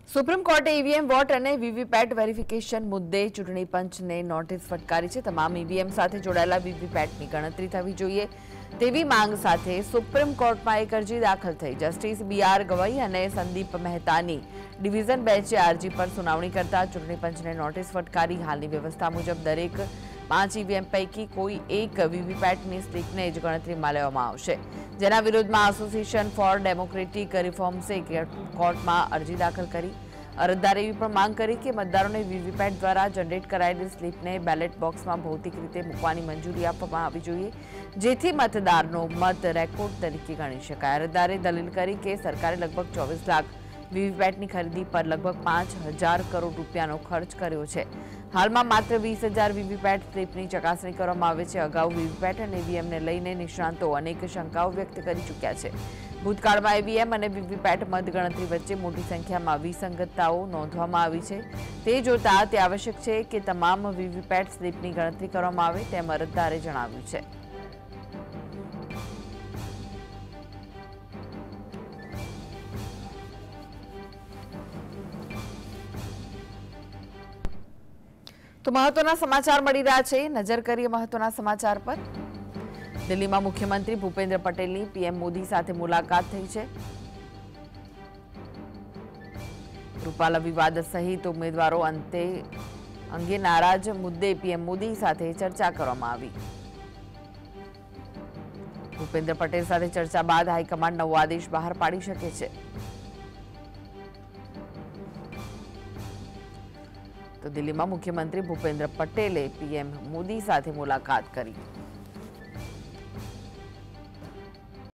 Supreme કોર્ટે EVM vote અને VVPAT verification મુદ્દે ચૂંટણી પંચને નોટિસ ફટકારી છે। તમામ ઈવીએમ સાથે જોડાયેલા વીવીપેટની ગણતરી થવી જોઈએ તેવી માંગ સાથે સુપ્રીમ કોર્ટમાં એક અરજી દાખલ થઈ। જસ્ટિસ બીઆર ગવઈ અને સંદીપ મહેતાની ડિવિઝન બેન્ચે અરજી પર સુનાવણી કરતા ચૂંટણી પંચને નોટિસ ફટકારી। હાલની વ્યવસ્થા મુજબ દરેક 5 ઈવીએમ પૈકી કોઈ એક વીવીપેટની સ્લીપને જ ગણતરીમાં લેવામાં આવશે, જેના વિરોધમાં એસોસિએશન ફોર ડેમોક્રેટિક રિફોર્મ્સે કોર્ટમાં અરજી દાખલ કરી। અરજદારે એવી પણ માંગ કરી કે મતદારોને વીવીપેટ દ્વારા જનરેટ કરાયેલી સ્લીપને બેલેટ બોક્સમાં ભૌતિક રીતે મૂકવાની મંજૂરી આપવામાં આવવી જોઈએ, જેથી મતદારનો મત રેકોર્ડ તરીકે ગણી શકાય। અરજદારે દલીલ કરી કે સરકારે લગભગ 24 લાખ વીવીપેટની ખરીદી પર લગભગ 5,000 કરોડ રૂપિયાનો ખર્ચ કર્યો છે। હાલમાં માત્ર 20,000 વીવીપેટ સ્લીપની ચકાસણી કરવામાં આવે છે। અગાઉ વીવીપેટ અને ઈવીએમને લઈને નિષ્ણાંતો અનેક શંકાઓ વ્યક્ત કરી ચૂક્યા છે। ભૂતકાળમાં ઈવીએમ અને વીવીપેટ મતગણતરી વચ્ચે મોટી સંખ્યામાં વિસંગતતાઓ નોંધવામાં આવી છે। તે જોતા તે આવશ્યક છે કે તમામ વીવીપેટ સ્લીપની ગણતરી કરવામાં આવે તેમ અરજદારે જણાવ્યું છે। तो महत्वना समाचार मળી રહ્યા છે। નજર કરીએ મહત્વના સમાચાર પર। દિલ્હીમાં મુખ્યમંત્રી ભૂપેન્દ્ર પટેલની પીએમ મોદી સાથે મુલાકાત થઈ છે। રૂપાલા વિવાદ સહિત ઉમેદવારો અંગે નારાજ મુદ્દે પીએમ મોદી સાથે ચર્ચા કરવામાં આવી। ભૂપેન્દ્ર પટેલ સાથે ચર્ચા બાદ હાઈકમાન્ડ નવો આદેશ બહાર પાડી શકે છે। तो दिल्ली में मुख्यमंत्री भूपेन्द्र पटेले पीएम मोदी साथे मुलाकात करी।